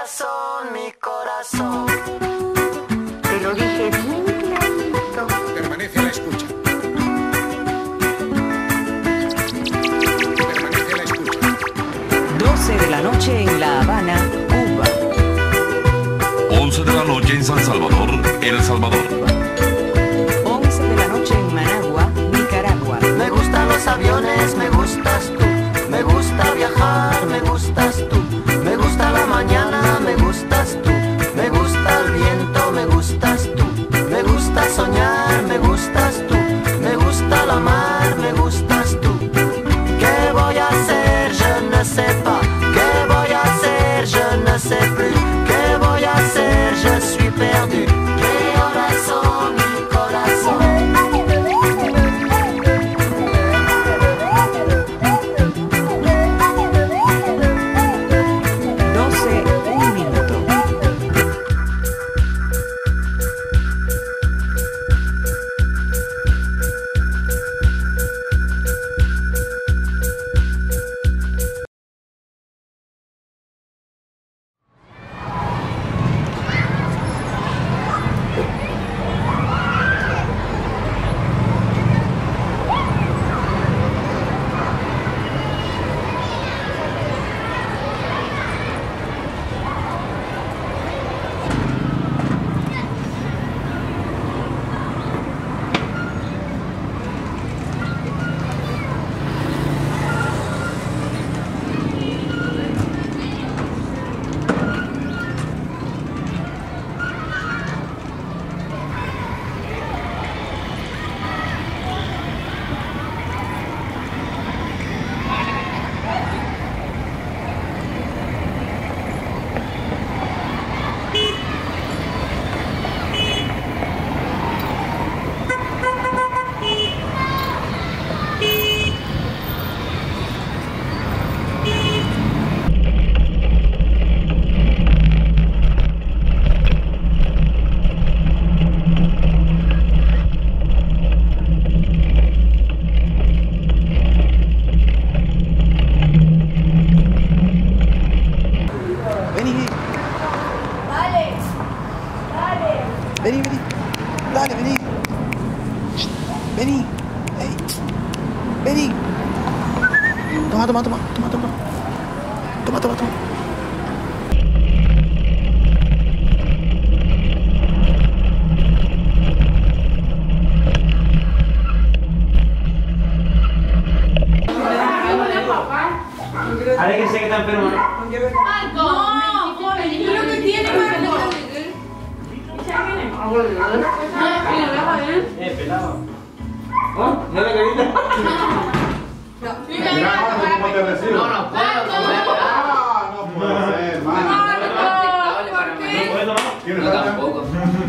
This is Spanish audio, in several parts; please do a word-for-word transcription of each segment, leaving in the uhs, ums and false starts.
corazón, mi corazón. Te lo dije bien clarito. Permanece a la escucha. Permanece a la escucha. doce de la noche en La Habana, Cuba. once de la noche en San Salvador, El Salvador. once de la noche en Managua, Nicaragua. Me gustan los aviones, me gustas tú. Me gusta viajar, me gustas tú. Me gusta la mañana, me gustas tú. Me gusta el viento, me gustas tú. Me gusta soñar, me gustas tú. Me gusta la mar, me gustas tú. ¿Qué voy a hacer? Je ne sais pas. ¿Qué voy a hacer? Je ne sais plus. ¿Qué voy a hacer? Je suis perdu. Mi corazón, mi corazón. doce, un minuto. Vení, vení. Dale, vení. Shh, vení. Ey. Vení. Toma, toma, toma, toma, toma. Toma, toma, toma. A ver que sé que está enfermo, ¿no? No, joven, ¿y lo que tiene para el Eh, pelado. ¿Oh? ¿No la carita? ¿Cómo te recibo? No, no puedo comer. Ah, no puede ser, mano. ¿Por qué? ¿Quieres tampoco?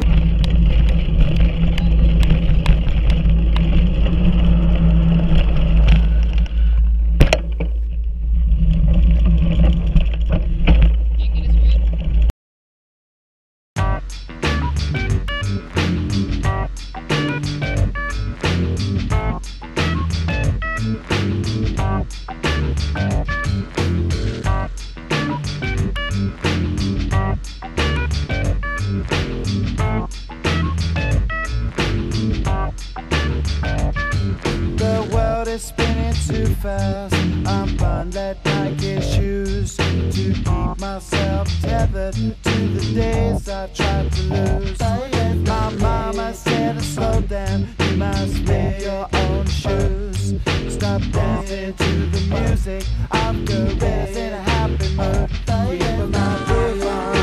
The world is spinning too fast. I'm buying that Nike shoes to keep myself tethered to the days I tried to lose. My mama said to slow down, you must wear your own shoes. Stop dancing to the music of gorillas in a happy mood. Keep my groove on.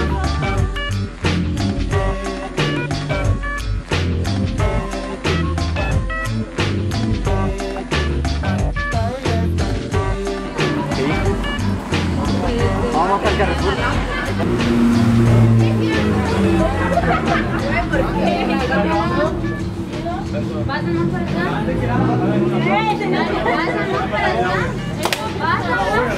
Vamos para el Carrefour. Pásanos para acá. Pásanos para acá. Pásanos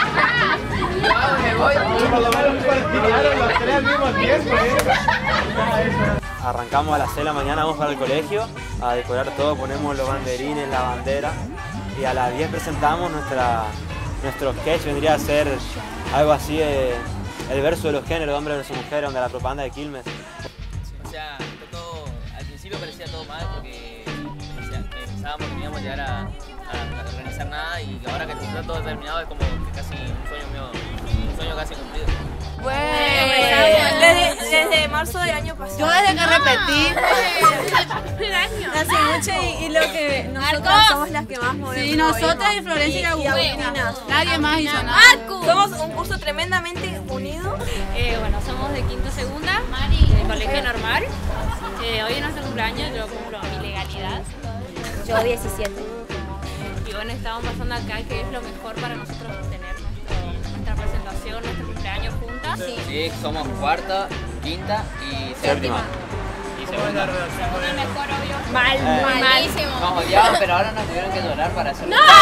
para acá. Arrancamos a las seis de la mañana, vamos para el colegio a decorar todo, ponemos los banderines, la bandera y a las diez presentamos nuestra, nuestro sketch, vendría a ser algo así de el verso de los géneros, hombre versus mujer, donde la propaganda de Quilmes. O sea, todo, al principio parecía todo mal porque o sea, pensábamos que no íbamos a llegar a, a, a organizar nada y ahora que está todo terminado es como que casi un sueño mío, un sueño casi cumplido. Bueno, desde, desde marzo del año pasado. Yo desde que repetí. Hace mucho y, y lo que nosotros somos las que más movemos. Sí, nosotras y Florencia y Agustina. Nadie más hizo nada. Somos un curso tremendamente unido. Eh, bueno, somos de quinto segunda, del colegio normal. Eh, hoy es nuestro cumpleaños, yo cumplo mi legalidad. Yo diecisiete. Y bueno, estamos pasando acá que es lo mejor para nosotros tener nuestro, nuestra presentación, nuestro cumpleaños juntas. Sí. Sí, somos cuarta, quinta y séptima. Y segunda. El mejor, obvio. Mal, Eh. malísimo. Nos odiaban, pero ahora nos tuvieron que llorar para hacerlo. ¡No!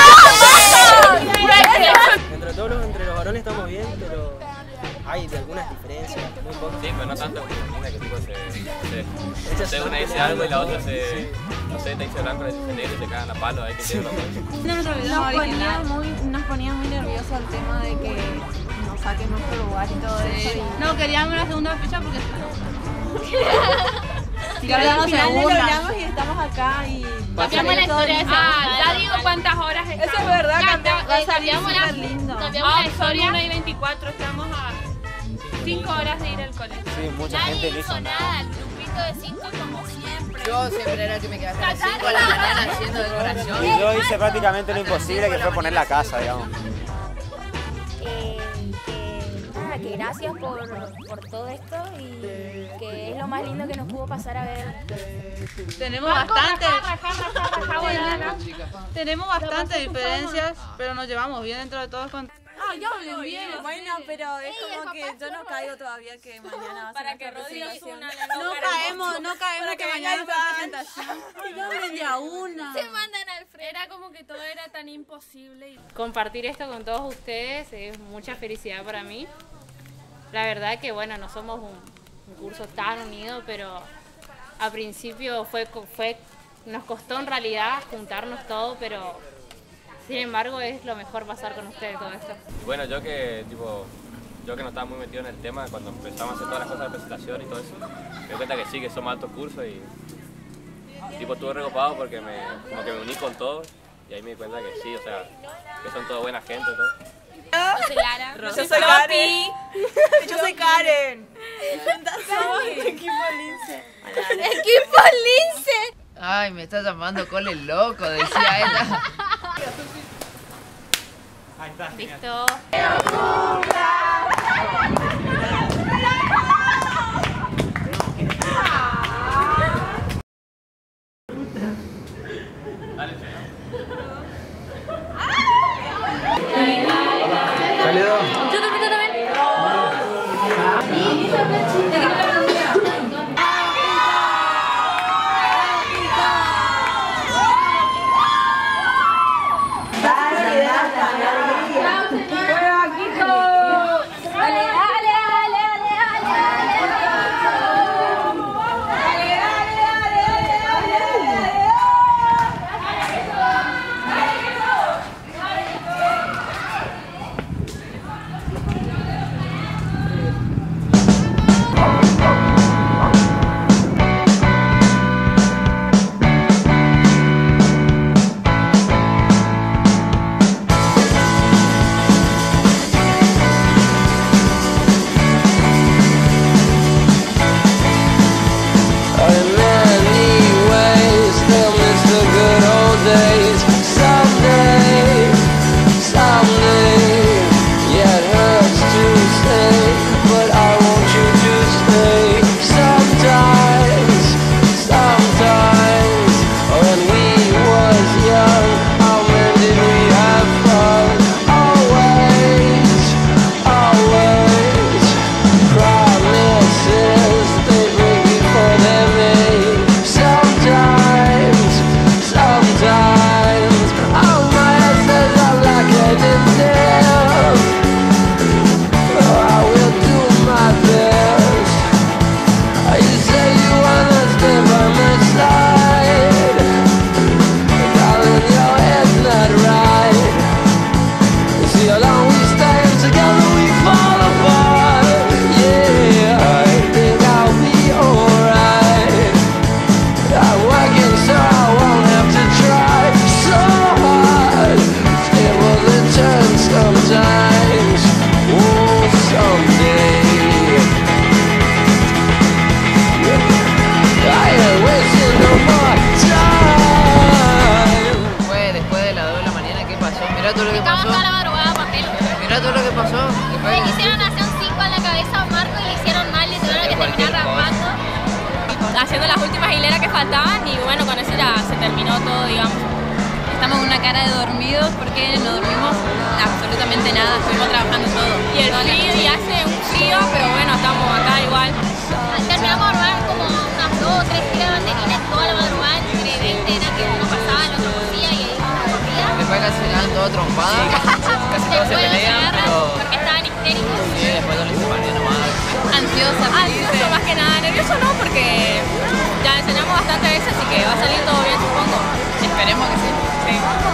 Entre todos los, entre los varones estamos bien, pero hay de algunas diferencias, muy pocas. Sí, pero no tanto como una que tipo se... se, se una dice algo y la otra se... no sé, te dice blanco, le dice negro y se cagan a palo, hay que tener los dos. Nos ponía, muy, nos ponía muy nerviosos el tema de que nos saquen nuestro lugar y todo Sí. eso. Y... No, queríamos la segunda fecha porque... Y ahora al final lo logramos logramos y estamos acá y... Cambiamos la historia de Ah, ya digo cuántas horas estamos. Eso es verdad, Ya, cambiamos- va a eh, salir cambiamos súper la- lindo. cambiamos Ah, la son historia. una y veinticuatro, estamos a cinco horas de ir al colegio. Sí, mucha gente no hizo nada. el grupito de cinco como siempre. Yo siempre era el que me quedaba hasta las cinco de la mañana haciendo decoración. Y yo hice prácticamente lo imposible, que fue poner la casa, digamos. Eh, que, nada, que gracias por, por todo esto y que es lo más lindo que nos pudo pasar a ver. Tenemos bastante, tenemos bastantes diferencias, pero nos llevamos bien dentro de todos. Con... Ah, ya hablen bien. Bueno, pero es como que yo no caigo todavía que mañana va a ser Para que nuestra Rodri presentación. Osuna No caemos, no caemos Para que que mañana venga es la el presentación. No hablen de a una. Se mandan al frente. Era como que todo era tan imposible. Compartir esto con todos ustedes es mucha felicidad para mí. La verdad que bueno, no somos un, un curso tan unido, pero a principio fue, fue, nos costó en realidad juntarnos todos, pero sin embargo es lo mejor pasar con ustedes todo esto. Bueno, yo que tipo, yo que no estaba muy metido en el tema, cuando empezamos a hacer todas las cosas de presentación y todo eso, me di cuenta que sí, que somos altos cursos y tipo estuve recopado porque me, como que me uní con todos y ahí me di cuenta que sí, o sea, que son toda buena gente y todo. Yo soy Lara. Yo soy Karen. Yo soy Karen. Somos el equipo Lince. ¡Equipo Lince! Ay, me está llamando Cole loco, decía ella. Ahí está. Listo. Yo también, yo también. pasó lo que pasó. Le quisieron hacer un cinco a la cabeza a un marco y le hicieron mal y tuvieron que terminar raspando. Haciendo las últimas hileras que faltaban y bueno, con eso ya se terminó todo, digamos. Estamos con una cara de dormidos porque no dormimos absolutamente nada, estuvimos trabajando todo. Y el frío, y hace un frío, pero bueno, estamos acá igual. Terminamos de armar como unas dos o tres giras de banderines toda la madrugada, entre veinte era que uno pasaba, el otro cosía y ahí uno corría. Después casi se dan todo trompado, casi todos se pelean, pero... porque estaban histéricos. Sí, después no les separé nomás. Ansiosa, ansioso más que nada, nervioso no, porque ya enseñamos bastante veces, así que va a salir todo bien, supongo. Esperemos que sí. Sí.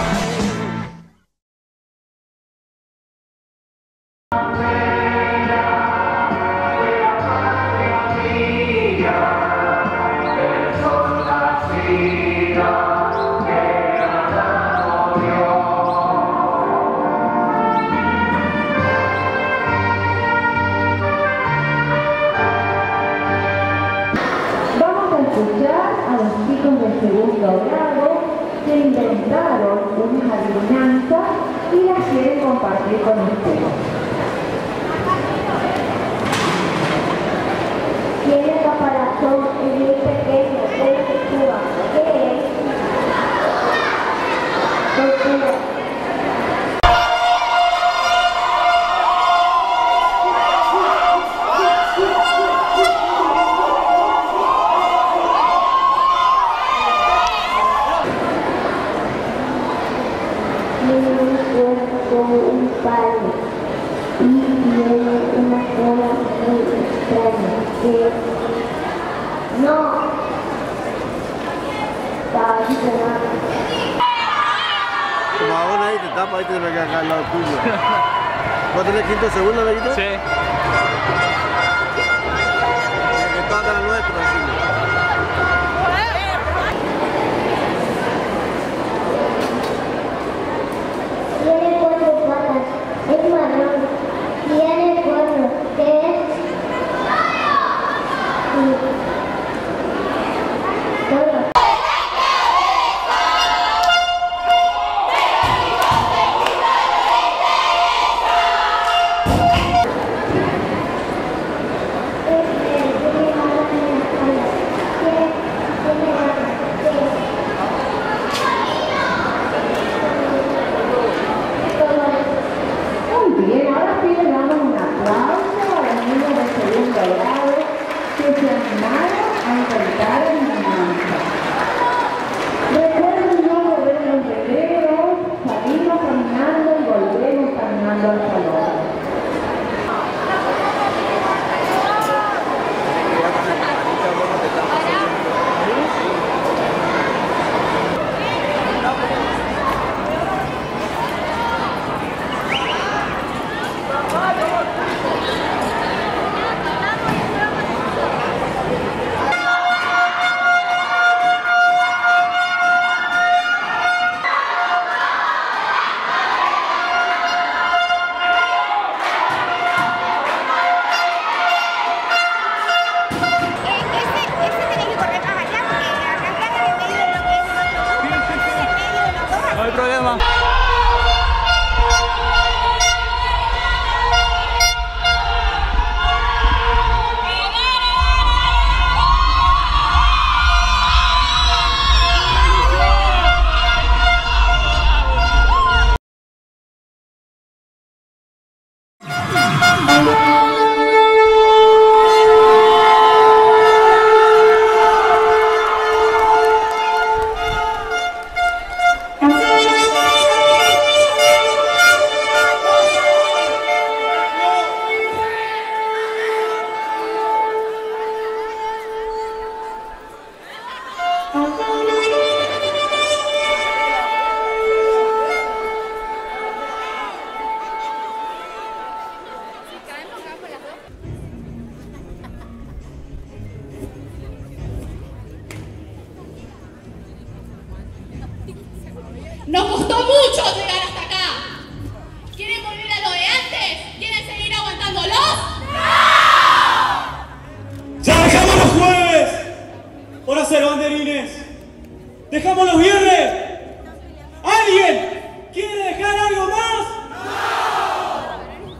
Vamos a escuchar a los chicos de segundo grado que inventaron unas adivinanzas y las quieren compartir con ustedes. Tiene caparazón y muy pequeño, pero que suba. ¿Qué es? Tortuga. Tiene un cuerpo como un palo y tiene una cola muy extraña que no caballo Como ahora ahí te tapa, ahí te lo que acá al lado tuyo. ¿Vos tenés quinto segundo, Benito? Sí. Que toca la nuestra, así. Tiene cuatro patas, es marrón, tiene cuernos, ¿qué es? Todo. Muy bien, ahora sí le damos un aplauso a los niños de segundo grado que se animaron a inventar adivinanzas. Recuerden no volver los recreos, salimos caminando y volvemos caminando al salón. No hay problema. Nos costó mucho llegar hasta acá. ¿Quieren volver a lo de antes? ¿Quieren seguir aguantándolos? ¡No! ¡Ya dejamos los jueves! ¡Por hacer banderines! ¡Dejamos los viernes! ¿Alguien quiere dejar algo más? ¡No!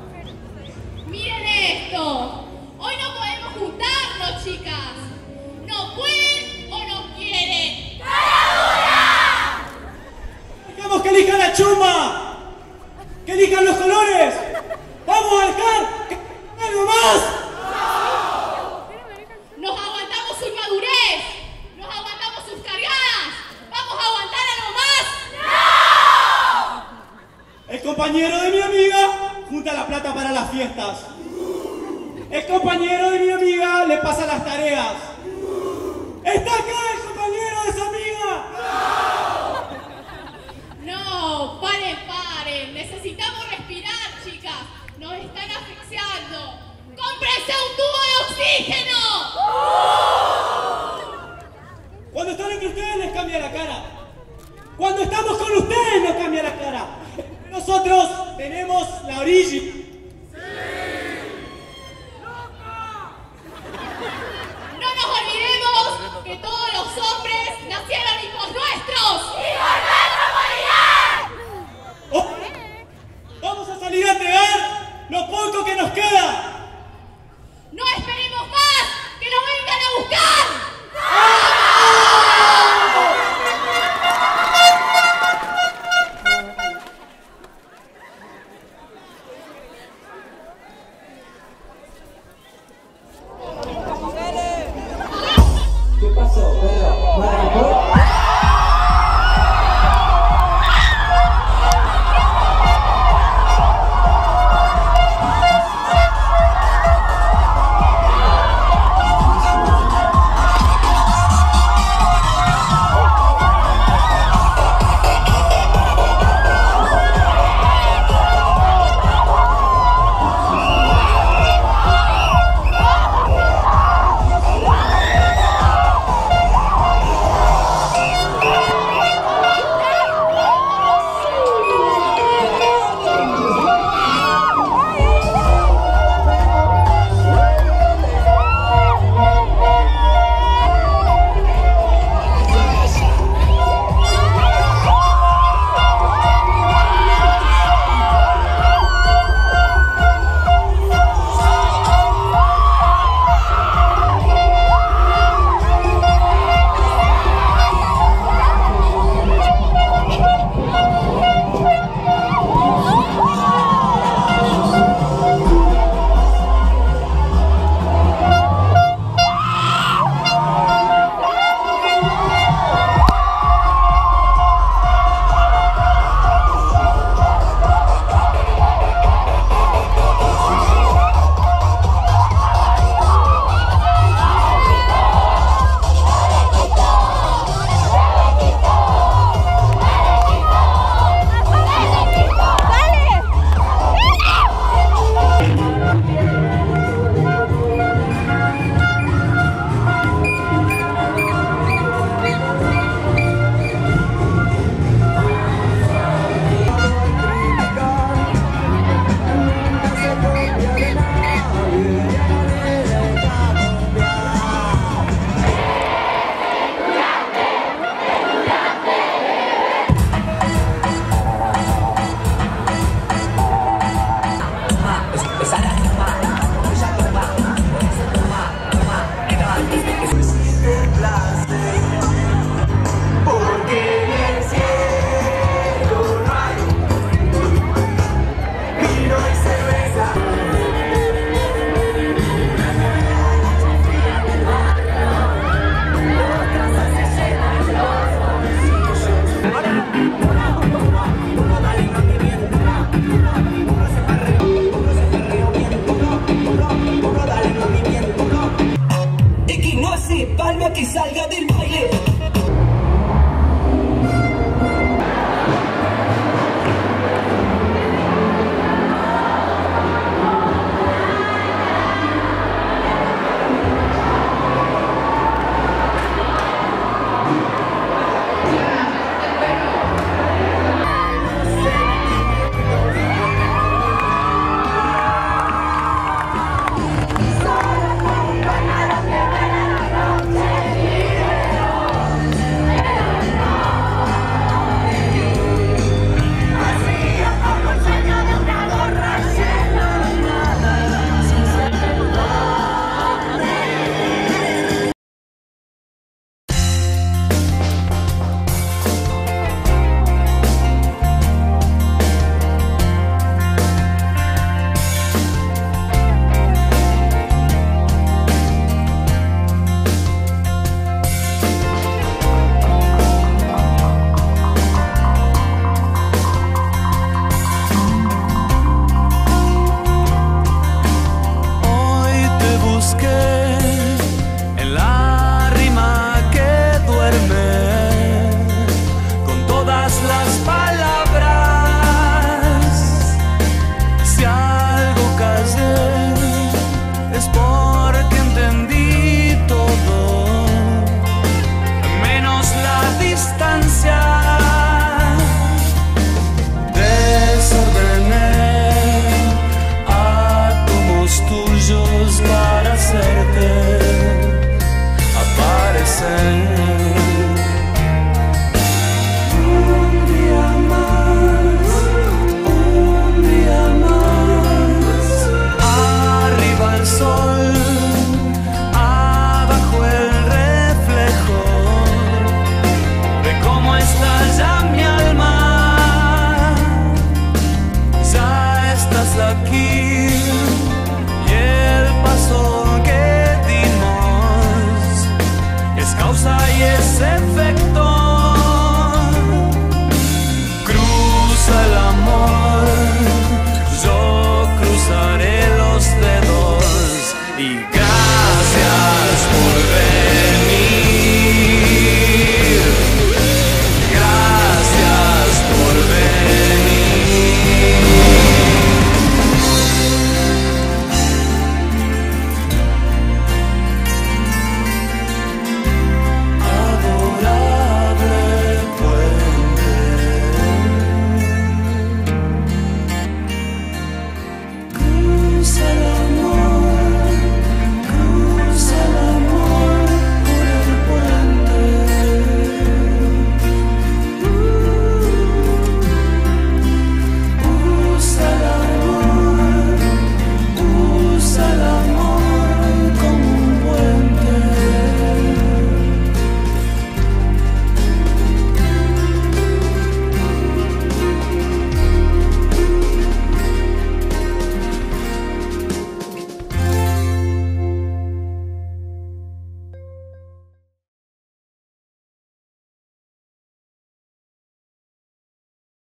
las fiestas. El compañero de mi amiga le pasa las tareas. ¿Está acá el compañero de su amiga? No, paren, paren. Necesitamos respirar, chicas. Nos están asfixiando. ¡Cómprense un tubo de oxígeno! Cuando están entre ustedes les cambia la cara. Cuando estamos con ustedes nos cambia la cara. Nosotros tenemos la orilla. No nos olvidemos que todos los hombres nacieron hijos nuestros. ¡Hijos nuestros, oh, Vamos a salir a entregar lo poco que nos queda. No esperemos más, que nos vengan a buscar. ¿Qué pasó, perro? ¿Me arrancó? Palma que salga del baile. Solo acompañados de buena noche. busqué en la rima que duerme con todas las palabras. Si algo callé es porque entendí todo, menos la distancia. Tuyos para hacerte aparecer. Un día más, un día más. Arriba el sol, abajo el reflejo de cómo está ya mi alma. Ya estás aquí. Que dimos es causa y es efecto. Cruza el amor, yo cruzaré los dedos y